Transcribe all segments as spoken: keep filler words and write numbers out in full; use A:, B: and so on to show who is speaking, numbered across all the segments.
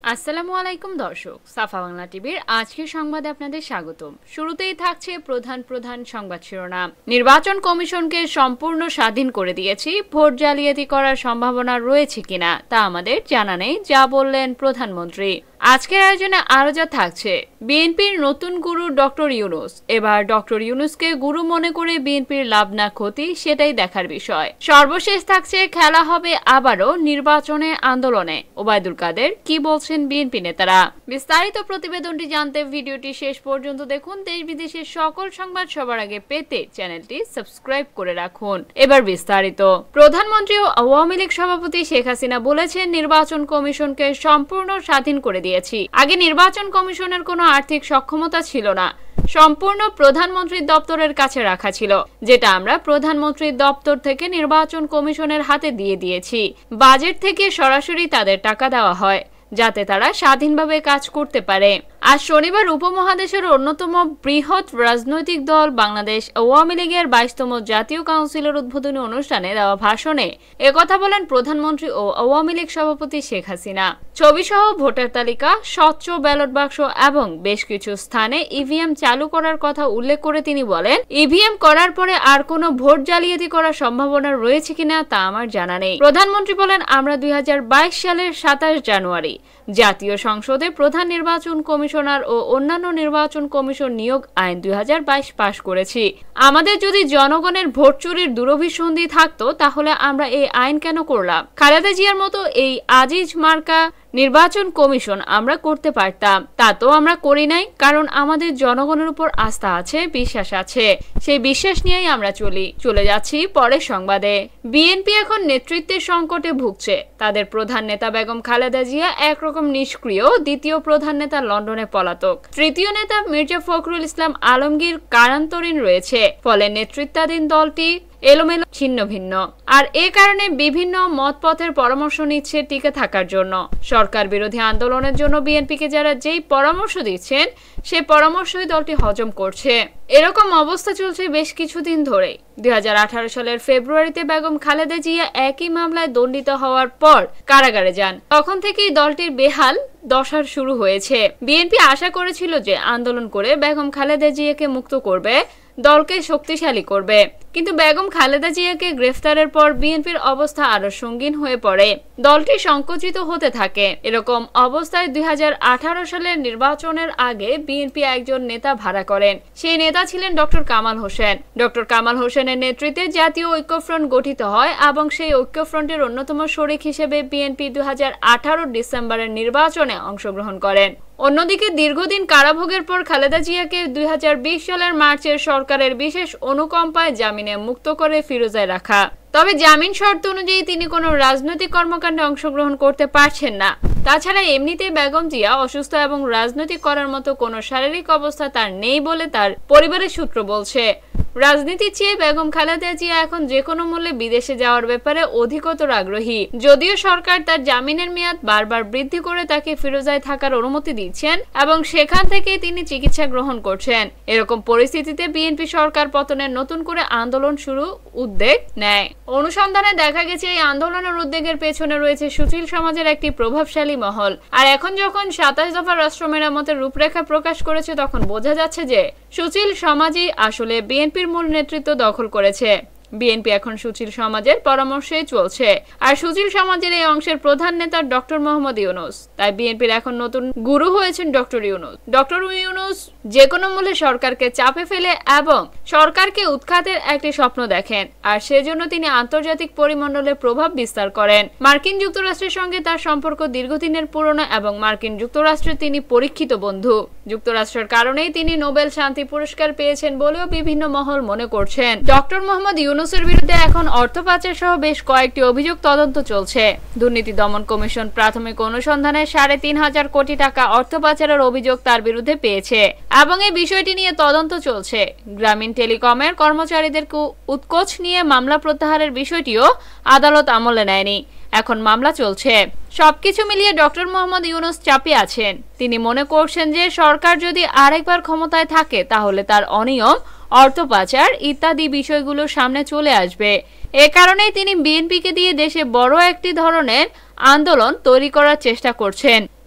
A: আসসালামু আলাইকুম দর্শক, সাফা বাংলা টিভির আজকের সংবাদে আপনাদের স্বাগতম। শুরুতেই থাকছে প্রধান প্রধান সংবাদ শিরোনাম। নির্বাচন কমিশনকে সম্পূর্ণ স্বাধীন করে দিয়েছি, ভোট জালিয়াতি করার সম্ভাবনা রয়েছে কিনা তা আমাদের জানা নেই, যা বললেন প্রধানমন্ত্রী। আজকের আয়োজনে আরো যা থাকছে, বিএনপির নতুন গুরু ডক্টর ইউনূস। এবার ডক্টর ইউনূসকে গুরু মনে করে বিএনপির লাভ না ক্ষতি, সেটাই দেখার বিষয়। সর্বশেষ থাকছে, খেলা হবে আবারও নির্বাচনে আন্দোলনে। ওবায়দুল কাদের কি বলছেন বিএনপি নেতারা। বিস্তারিত প্রতিবেদনটি জানতে ভিডিওটি শেষ পর্যন্ত দেখুন। দেশ বিদেশের সকল সংবাদ সবার আগে পেতে চ্যানেলটি সাবস্ক্রাইব করে রাখুন। এবার বিস্তারিত। প্রধানমন্ত্রী ও আওয়ামী লীগ সভাপতি শেখ হাসিনা বলেছেন, নির্বাচন কমিশনকে সম্পূর্ণ স্বাধীন করে দিয়েছি। আগে নির্বাচন কমিশনের কোনো আর্থিক সক্ষমতা ছিল না, সম্পূর্ণ প্রধানমন্ত্রীর দপ্তরের কাছে রাখা ছিল, যেটা আমরা প্রধানমন্ত্রীর দপ্তর থেকে নির্বাচন কমিশনের হাতে দিয়ে দিয়েছি। বাজেট থেকে সরাসরি তাদের টাকা দেওয়া হয়, যাতে তারা স্বাধীনভাবে কাজ করতে পারে। আজ শনিবার উপমহাদেশের অন্যতম বৃহৎ রাজনৈতিক দল বাংলাদেশ আওয়ামী লীগের বাইশতম জাতীয় কাউন্সিলের উদ্বোধনী অনুষ্ঠানে দেওয়া ভাষণে একথা বলেন প্রধানমন্ত্রী ও আওয়ামী লীগ সভাপতি শেখ হাসিনা। ছবিসহ ভোটার তালিকা, স্বচ্ছ ব্যালট বাক্স এবং বেশ কিছু স্থানে ইভিএম চালু করার কথা উল্লেখ করে তিনি বলেন, ইভিএম করার পরে আর কোনো ভোট জালিয়াতি করার সম্ভাবনা রয়েছে কিনা তা আমার জানা নেই। প্রধানমন্ত্রী বলেন, আমরা দুই হাজার বাইশ সালের সাতাশ জানুয়ারি জাতীয় সংসদে প্রধান নির্বাচন কমিশনার ও অন্যান্য নির্বাচন কমিশন নিয়োগ আইন দুই হাজার বাইশ পাশ করেছি। আমাদের যদি জনগণের ভোট চুরির দুরভিসন্ধি থাকতো, তাহলে আমরা এই আইন কেন করলাম? খালেদা জিয়ার মতো এই আজিজ মার্কা নির্বাচন কমিশন আমরা করতে পারতাম, তা তো আমরা করি নাই, কারণ আমাদের জনগণের উপর আস্থা আছে, বিশ্বাস আছে। সেই বিশ্বাস নিয়েই আমরা চলি। চলে যাচ্ছি পরের সংবাদে। বিএনপি এখন নেতৃত্বের সংকটে ভুগছে। তাদের প্রধান নেতা বেগম খালেদা জিয়া একরকম নিষ্ক্রিয়, দ্বিতীয় প্রধান নেতা লন্ডনে পলাতক, তৃতীয় নেতা মির্জা ফখরুল ইসলাম আলমগীর কারান্তরীণ রয়েছে। ফলে নেতৃত্বাধীন দলটি এলোমেলো, ছিন্ন ভিন্ন, আর এ কারণে বিভিন্ন মতপথের পরামর্শ নিচ্ছে টিকে থাকার জন্য। সরকার বিরোধী আন্দোলনের জন্য বিএনপিকে যারা যেই পরামর্শ দিচ্ছেন, সে পরামর্শই দলটি হজম করছে। এরকম অবস্থা চলছে বেশ কিছুদিন ধরে। দুই হাজার আঠারো সালের ফেব্রুয়ারিতে বেগম খালেদা জিয়া একই মামলায় দণ্ডিত হওয়ার পর কারাগারে যান। তখন থেকেই দলটির বেহাল দশা শুরু হয়েছে। বিএনপি আশা করেছিল যে আন্দোলন করে বেগম খালেদা জিয়াকে মুক্ত করবে, দলকে শক্তিশালী করবে, কিন্তু বেগম খালেদা জিয়াকে গ্রেফতারের পর বিএনপির অবস্থা আরো সঙ্গীন হয়ে পড়ে। দলটি সংকুচিত হতে থাকে। এরকম অবস্থায় দুই হাজার আঠারো সালের নির্বাচনের আগে বিএনপি একজন নেতা ভাড়া করেন। সেই নেতা ছিলেন ডক্টর কামাল হোসেন। ডক্টর কামাল হোসেনের নেতৃত্বে জাতীয় ঐক্যফ্রন্ট গঠিত হয় এবং সেই ঐক্যফ্রন্টের অন্যতম শরিক হিসেবে বিএনপি দুই হাজার আঠারো ডিসেম্বরের নির্বাচনে অংশগ্রহণ করেন। অন্যদিকে দীর্ঘদিন কারাভোগের পর খালেদা জিয়াকে দুই হাজার বিশ সালের মার্চের সরকারের বিশেষ অনুকম্পায় জামিনে মুক্ত করে ফিরোজায় রাখা। তবে জামিন শর্ত অনুযায়ী তিনি কোনো রাজনৈতিক কর্মকাণ্ডে অংশগ্রহণ করতে পারছেন না। তাছাড়া এমনিতেই বেগম জিয়া অসুস্থ এবং রাজনৈতিক করার মতো কোনো শারীরিক অবস্থা তার নেই বলে তার পরিবারের সূত্র বলছে। রাজনীতির চেয়ে বেগম খালেদা জিয়া এখন যে কোনো মূল্যে বিদেশে যাওয়ার ব্যাপারে অধিকতর আগ্রহী। যদিও সরকার তার জামিনের মেয়াদ বারবার বৃদ্ধি করে তাকে ফিরোজায় থাকার অনুমতি দিচ্ছেন এবং সেখান থেকে তিনি চিকিৎসা গ্রহণ করছেন। এরকম পরিস্থিতিতে বিএনপি সরকার পতনের নতুন করে আন্দোলন শুরু উদ্যোগ নেয়। অনুসন্ধানে দেখা গেছে, এই আন্দোলনের উদ্যোগের পেছনে রয়েছে সুশীল সমাজের একটি প্রভাবশালী মহল। আর এখন যখন সাতাশ দফা রাষ্ট্র মেরামতের রূপরেখা প্রকাশ করেছে, তখন বোঝা যাচ্ছে যে সুশীল সমাজই আসলে বিএনপির মূল নেতৃত্ব দখল করেছে। বিএনপি এখন সুশীল সমাজের পরামর্শেই চলছে, আর সুশীল সমাজের এই অংশের প্রধান নেতা ডক্টর মোহাম্মদ ইউনূস। তাই বিএনপির এখন নতুন গুরু হয়েছেন ডক্টর ইউনূস। ডক্টর ইউনূস যে কোনো মূল্যে সরকারকে চাপে ফেলে এবং সরকারকে উৎখাতের একটি স্বপ্ন দেখেন, আর সেজন্য তিনি আন্তর্জাতিক পরিমণ্ডলে প্রভাব বিস্তার করেন। মার্কিন যুক্তরাষ্ট্রের সঙ্গে তার সম্পর্ক দীর্ঘদিনের পুরনো এবং মার্কিন যুক্তরাষ্ট্রের তিনি পরীক্ষিত বন্ধু। যুক্তরাষ্ট্রের কারণেই তিনি নোবেল শান্তি পুরস্কার পেয়েছেন বলেও বিভিন্ন মহল মনে করছেন। ডক্টর মোহাম্মদ ইউনূসের বিরুদ্ধে এখন অর্থ পাচার সহ বেশ কয়েকটি অভিযোগ তদন্ত চলছে। দুর্নীতি দমন কমিশন প্রাথমিক অনুসন্ধানে সাড়ে তিন হাজার কোটি টাকা অর্থ পাচারের অভিযোগ তার বিরুদ্ধে পেয়েছে এবং এই বিষয়টি নিয়ে তদন্ত চলছে। গ্রামীণ টেলিকমের কর্মচারীদেরকে উৎকোচ নিয়ে মামলা প্রত্যাহারের বিষয়টিও আদালত আমলে নেয়নি। এখন মামলা চলছে। সবকিছু মিলিয়ে ডক্টর মোহাম্মদ ইউনূস চাপে আছেন। তিনি মনে করছেন যে সরকার যদি আরেকবার ক্ষমতায় থাকে, তাহলে তার অনিয়ম, অর্থ পাচার ইত্যাদি বিষয়গুলো সামনে চলে আসবে। এ কারণেই তিনি বিএনপিকে দিয়ে দেশে বড় একটি ধরনের আন্দোলন তৈরি করার চেষ্টা করছেন।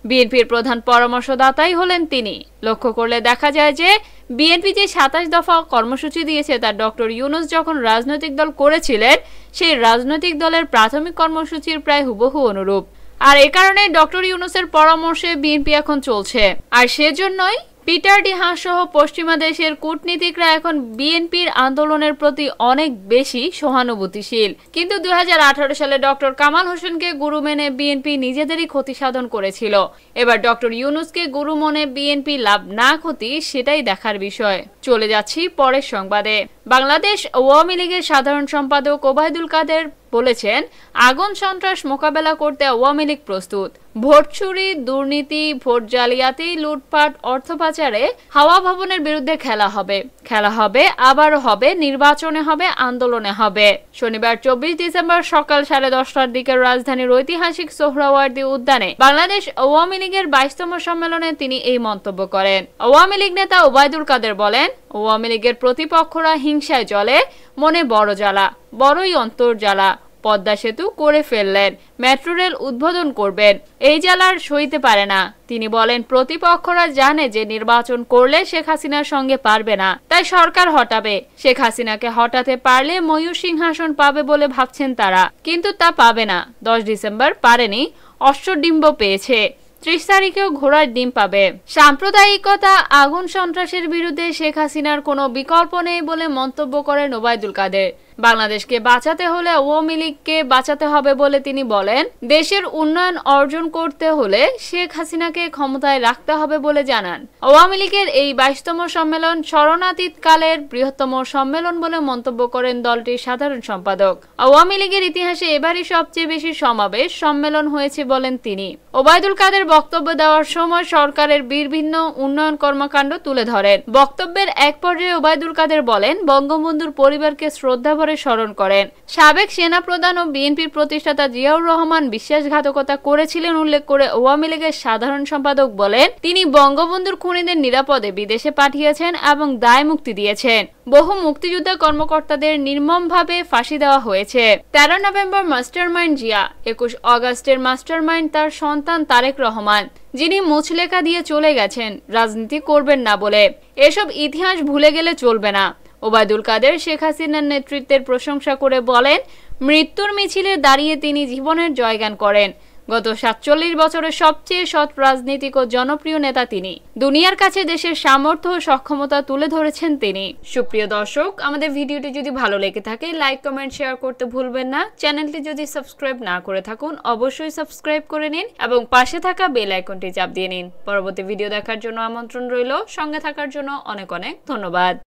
A: বিএনপির প্রধান পরামর্শদাতাই হলেন তিনি। লক্ষ্য করলে দেখা যায় যে বিএনপি যে সাতাশ দফা কর্মসূচি দিয়েছে তা ডক্টর ইউনূস যখন রাজনৈতিক দল করেছিলেন সেই রাজনৈতিক দলের প্রাথমিক কর্মসূচির প্রায় হুবহু অনুরূপ। আর এ কারণে ডক্টর ইউনূসের পরামর্শে বিএনপি এখন চলছে। আর সেজন্যই পিটার ডি হাস সহ পশ্চিমা দেশের কূটনীতিকরা এখন বিএনপির আন্দোলনের প্রতি অনেক বেশি সহানুভূতিশীল। কিন্তু দুই হাজার আঠারো সালে ডক্টর কামাল হোসেনকে গুরু মেনে বিএনপি নিজেদেরই ক্ষতি সাধন করেছিল। এবার ডক্টর ইউনূসকে গুরু মনে বিএনপি লাভ না ক্ষতি সেটাই দেখার বিষয়। চলে যাচ্ছি পরের সংবাদে। বাংলাদেশ আওয়ামী লীগের সাধারণ সম্পাদক ওবায়দুল কাদের বলেছেন, আগুন সন্ত্রাস মোকাবেলা করতে আওয়ামী লীগ প্রস্তুত। ভোট চুরি, দুর্নীতি, ভোট জালিয়াতি, লুটপাট, অর্থ পাচারে হাওয়া ভবনের বিরুদ্ধে খেলা হবে খেলা হবে আবারও হবে, নির্বাচনে হবে, আন্দোলনে হবে। শনিবার চব্বিশ ডিসেম্বর সকাল সাড়ে দশটার দিকে রাজধানীর ঐতিহাসিক সোহরাওয়ার্দী উদ্যানে বাংলাদেশ আওয়ামী লীগের বাইশতম সম্মেলনে তিনি এই মন্তব্য করেন। আওয়ামী লীগ নেতা ওবায়দুল কাদের বলেন, আওয়ামী লীগের প্রতিপক্ষরা হিংসায় জ্বলে, মনে বড় জ্বালা, বড়ই অন্তর জ্বালা। পদ্মা সেতু করে ফেললেন, মেট্রো রেল উদ্বোধন করবেন, এই জ্বালার সইতে পারে না। তিনি বলেন, প্রতিপক্ষরা জানে যে নির্বাচন করলে শেখ হাসিনার সঙ্গে পারবে না, তাই সরকার হটাবে। শেখ হাসিনাকে হটাতে পারলে ময়ূর সিংহাসন পাবে বলে ভাবছেন তারা, কিন্তু তা পাবে না। দশ ডিসেম্বর পারেনি, অশ্বডিম্ব পেয়েছে, ত্রিশ তারিখেও ঘোড়ার ডিম পাবে। সাম্প্রদায়িকতা, আগুন সন্ত্রাসের বিরুদ্ধে শেখ হাসিনার কোনো বিকল্প নেই বলে মন্তব্য করেন ওবায়দুল কাদের। বাংলাদেশকে বাঁচাতে হলে আওয়ামী লীগকে বাঁচাতে হবে বলে তিনি বলেন, দেশের উন্নয়ন অর্জন করতে হলে শেখ হাসিনাকে ক্ষমতায় রাখতে হবে বলে জানান। আওয়ামী লীগের এই বাইশতম সম্মেলন শরণাতীত কালের বৃহত্তম সম্মেলন বলে মন্তব্য করেন দলটির সাধারণ সম্পাদক। আওয়ামী লীগের ইতিহাসে এবারই সবচেয়ে বেশি সমাবেশ সম্মেলন হয়েছে বলেন তিনি। ওবায়দুল কাদের বক্তব্য দেওয়ার সময় সরকারের বিভিন্ন উন্নয়ন কর্মকাণ্ড তুলে ধরেন। বক্তব্যের এক পর্যায়ে ওবায়দুল কাদের বলেন, বঙ্গবন্ধুর পরিবারকে শ্রদ্ধা ভরে স্মরণ করেন। সাবেক সেনা প্রধান ও বিএনপির প্রতিষ্ঠাতা জিয়াউর রহমান বিশ্বাসঘাতকতা করেছিলেন উল্লেখ করে আওয়ামী লীগের সাধারণ সম্পাদক বলেন, তিনি বঙ্গবন্ধুর খুনিদের নিরাপদে বিদেশে পাঠিয়েছেন এবং দায় মুক্তি দিয়েছেন। বহু মুক্তিযোদ্ধা কর্মকর্তাদের নির্মমভাবে ফাঁসি দেওয়া হয়েছে। তেরো নভেম্বর মাস্টারমাইন্ড জিয়া, একুশ অগাস্টের মাস্টারমাইন্ড তার সন্তান তারেক রহমান, যিনি মুচলেখা দিয়ে চলে গেছেন রাজনীতি করবেন না বলে। এসব ইতিহাস ভুলে গেলে চলবে না। ওবায়দুল কাদের শেখ হাসিনার নেতৃত্বের প্রশংসা করে বলেন, মৃত্যুর মিছিলে দাঁড়িয়ে তিনি জীবনের জয়গান করেন। গত সাতচল্লিশ বছরের সবচেয়ে সৎ রাজনীতিক ও জনপ্রিয় নেতা তিনি। দুনিয়ার কাছে দেশের সামর্থ্য ও সক্ষমতা তুলে ধরেছেন তিনি। সুপ্রিয় দর্শক, আমাদের ভিডিওটি যদি ভালো লেগে থাকে লাইক, কমেন্ট, শেয়ার করতে ভুলবেন না। চ্যানেলটি যদি সাবস্ক্রাইব না করে থাকুন অবশ্যই সাবস্ক্রাইব করে নিন এবং পাশে থাকা বেল আইকনটি চাপ দিয়ে নিন। পরবর্তী ভিডিও দেখার জন্য আমন্ত্রণ রইল। সঙ্গে থাকার জন্য অনেক অনেক ধন্যবাদ।